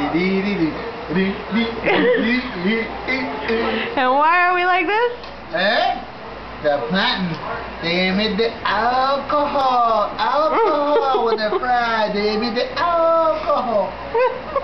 And why are we like this? Eh? The plantain, they made the alcohol when they fry, they made the alcohol.